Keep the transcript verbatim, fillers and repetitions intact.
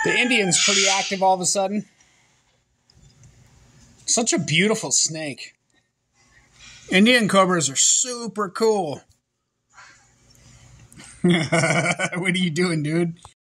The Indian's pretty active all of a sudden. Such a beautiful snake. Indian cobras are super cool. What are you doing, dude?